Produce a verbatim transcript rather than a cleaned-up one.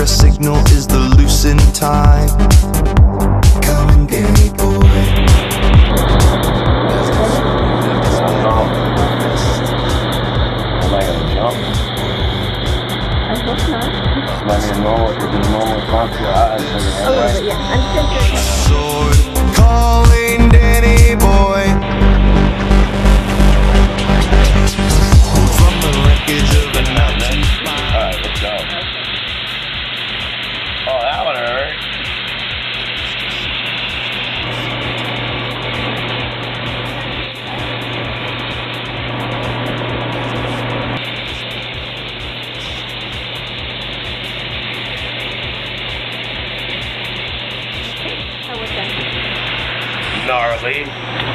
distress signal is the loosened tie. Come and get me, boy. Am I gonna jump? I hope not. Am I gonna normal, is it normal response to your eyes? A little bit, yeah. I'm just gonna Sword calling Danny boy. From the wreckage of an mountain. Alright, let's go. Oh, that one hurt. How was that? Gnarly.